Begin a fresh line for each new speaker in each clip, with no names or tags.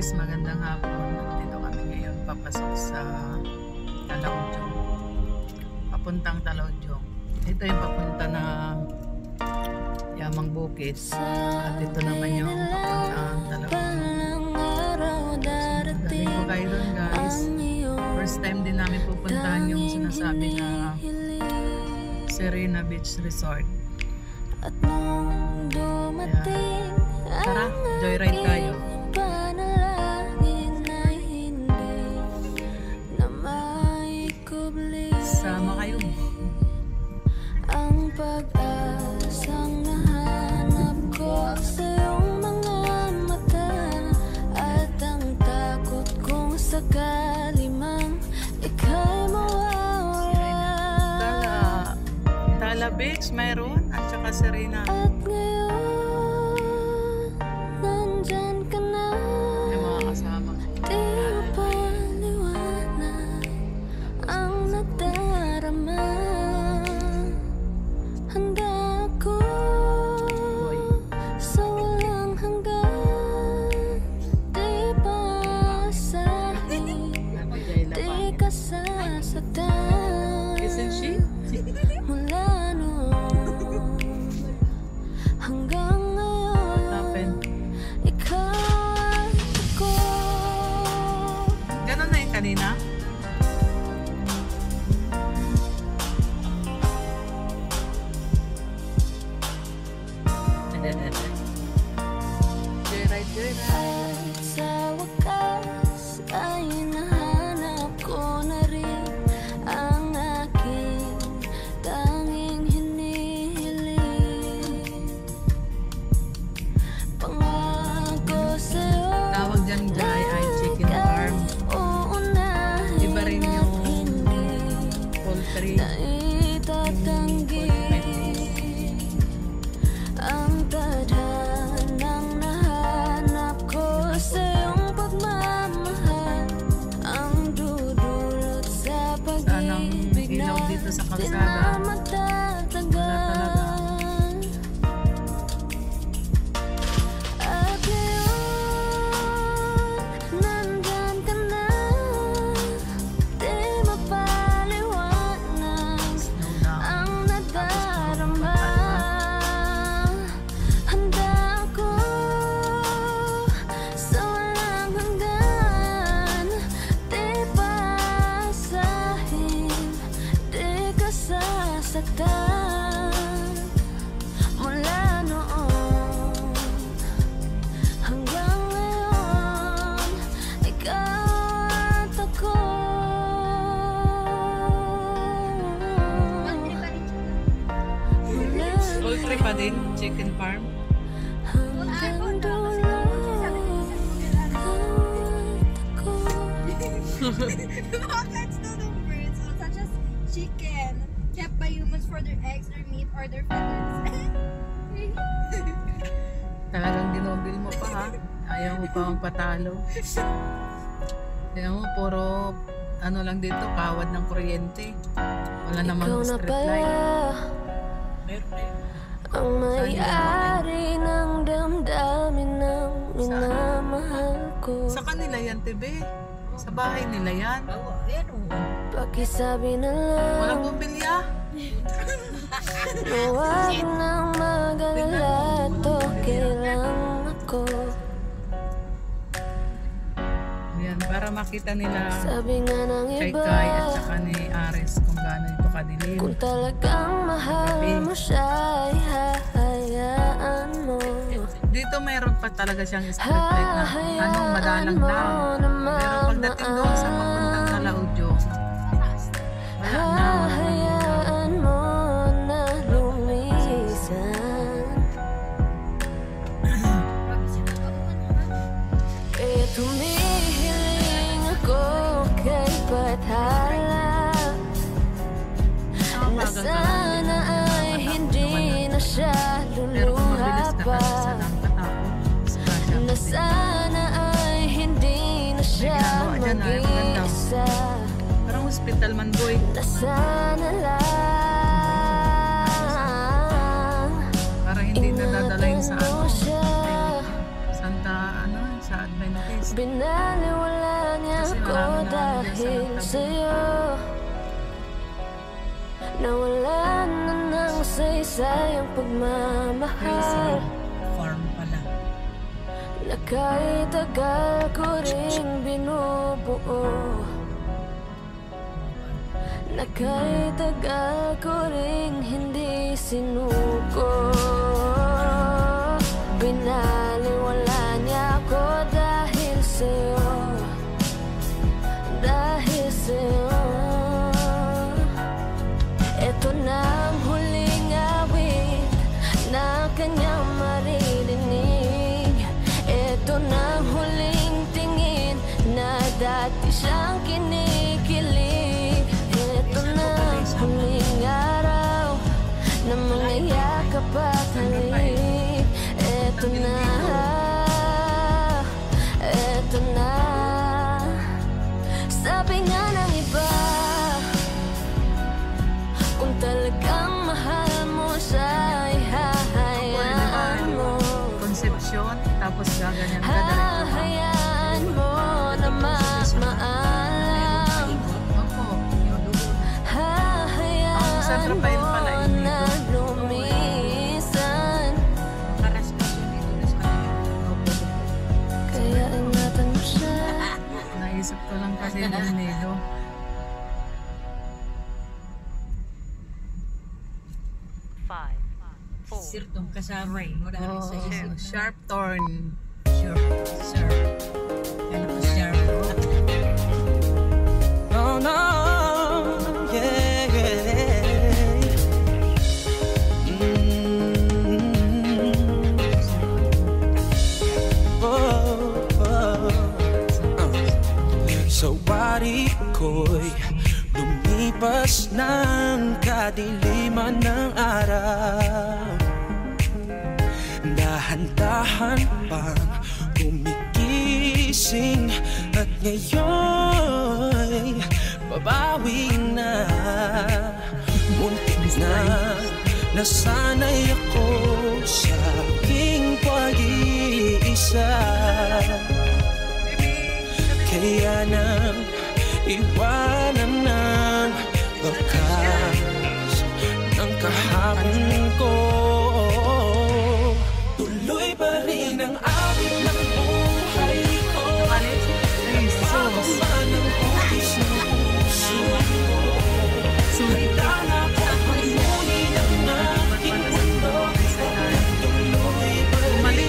guys, magandang hapon. Dito kami ngayon papasok sa Talaudyong. Papuntang Talaudyong. Ito yung papunta na Yamang Bukid. At ito naman yung papuntang Talaudyong. Galing ko kayo doon guys. First time din namin pupuntahan yung sinasabi na Serena Beach Resort. Kaya, tara, joyride tayo. Sama kayo.
Ang pag-asang nahanap ko sa iyong mga mata, at ang takot kong sakali mang ika'y mawawala.
Tala Beach mayroon at saka Serena.
At ngayon, nandyan ka na.
Yung mga kasama ko.
Di mapaliwanag ang nadarama. Handa ako sa walang hanggan. Di basahin, di ka sasaktan.
Isn't she?
Mula noon hanggang ngayon, ikaw at ako.
Ganon na yung kanina? Joyride.
At sa wakas ay nahanap ko na rin ang aking tanging hinihiling. Pangako sa'yo,
Tawag dyan guy ay chicken farm.
uunahin
Iba rin yung
at hindi
poultry.
na itatanggi ang tadhanang nahanap ko sa iyong pagmamahal, ang dudulot sa
Sanang
pag-ibig
ilaw
na
dito sa
di
kalsada.
na matatagal. At ngayon, nandyan ka na. Di mapaliwanag
Snow down.
ang nadarama. Handa ako sa walang hanggan. Di basahin, di ka sasaktan. Mula noon hanggang ngayon, ikaw at ako.
Poultry pa din, chicken farm.
Hanggang dulo at ako.
That's not a bird, so such as chicken, kept by humans for their eggs, their meat, or their feathers.
Talagang dinobil mo pa ha. Ayaw mo pa magpatalo. Tingnan mo, puro ano lang dito, kawad ng kuryente. Wala namang
Ikaw na
street
pala
light. Meron.
ang may-ari ng damdamin ng minamahal ko.
Sa kanila yan, Tebe. Sa bahay nila yan.
Pakisabi na lang
Walang bumbilya.
na huwag nang mag-alala at okay lang ako.
Yan, para makita nila
Sabi nga ng
kay
iba,
Kai at saka ni Ares kung gaano ito kadilim.
kung talagang mahal mo siya, ay hahayaan mo.
Dito mayroon pa talaga siyang street light na anong madalang lang. Pero pagdating doon sa papuntang Talaudyong, wala na.
Hahayaan mo na lumisan. Eh tumihiling ako kay Bathala na sana ay hindi na siya
Pero kung mabilis
luluha
ka
pa,
kasi sa nang katapon,
na sana ay hindi na siya
May ginagawa dyan, ah, maganda.
mag-isa.
parang hospital man boy.
Na sana lang
Para hindi na dadala yung sa ano,
inano siya.
Santa, ano, sa Adventist.
dahil sa'yo. Nawalan na ng saysay ang pagmamahal
Farm pala.
na kahit tagal ko ring binubuo, na kahit tagal ko ring hindi sinuko. Binaliwala niya ako dahil sa'yo, dahil sa'yo. Ito na ang huling awit na kanyang maririnig. Ito na ang huling tingin na dati siyang kinikilig. Ito na ang huling araw na mga yakap at halik. Ito na, ito na. Sabi nga ng iba, kung talagang mahal mo siya, ihahayaan mo,
Konsepsyon, tapos gaganyan ka diretso.
hahayaan mo na mas maalam.
Opo, yung doon. Ang San
Hahayaan
Rafael pala,
mo
hindi
na lumisan. Kaya ingatan mo siya.
Naisip ko lang kasi yung nido.
Sirtong kasama mo dahil sa isip
Oh, sharp turn.
sure, sir. Ano ko sir?
Oh no, yeah, yeah. Oh, oh. Sa wari ko'y lumipas ng kadiliman ng araw. Dahan-dahan pang kumigising at ngayon'y babawi na. Muntik na nasanay ako sa aking pag-iisa. Kaya nang iwanan ng bakas ng kahapon ko, tuloy pa rin ang awit ng buhay ko. Pagkaman ng hugis ng puso ko, handa na ako magmuli ang aking mundo. Tuloy pa rin.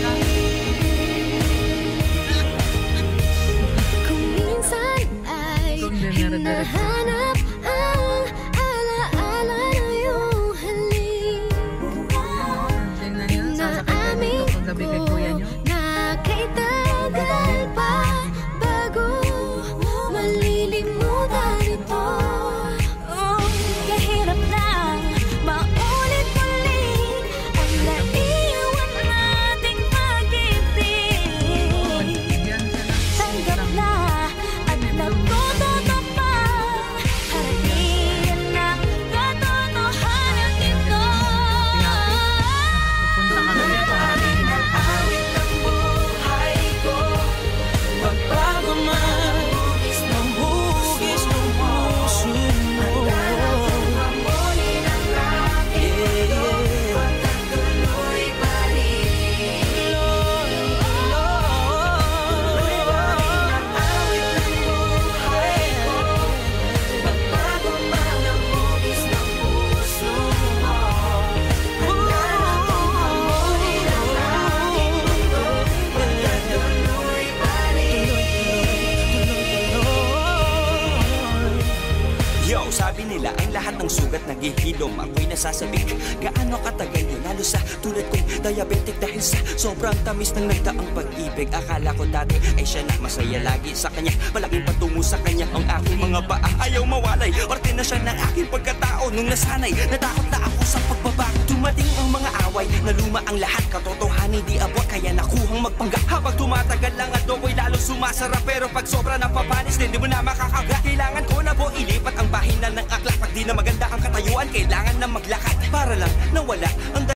Kung minsan ay hinahanap ang alaala ng iyong halik,
Tingnan nyo, sasakay ka dito pag gabi kay kuya nyo.
na kay tagal pa bago malilimutan ito. Kahirap lang maulit-ulit ang naiwan nating pag-ibig.
Yan siya lang.
Tanggap na at natututo pa, harapin ang katotohanan ito.
Pupunta ka lang sa
Awit ng buhay ko, magbago man ng hugis ng puso mo. Pagkatuloy pa rin. Tuloy pa rin ang awit ng buhay ko, magbago man ng hugis ng puso mo. Handa na akong hamunin ang aking mundo. Pagkatuloy pa rin.
Yo, sabi nila ang lahat ng sugat naghihilom. Ako'y nasasabik, gaano katagal hinalo sa tulad kong diabetic dahil sa sobrang tamis ng nagdaang pag-ibig. Akala ko dati ay siya na masaya lagi sa kanya, malaking patungo sa kanya ang aking mga paa. Ayaw mawalay, parte na siya ng aking pagkatao. Nung nasanay, natakot na ako sa pagbabago. Dumating ang mga away, naluma ang lahat. Katotohanan di abot, kaya nakuhang magpangga. Habang tumatagal lang at ako'y lalo sumasarap. Pero pag sobra na papanis, hindi mo na makakaga. Kailangan ko na po ilipat ang bahinan ng akla. Pag di na maganda ang katayuan, kailangan na maglakad para lang nawala ang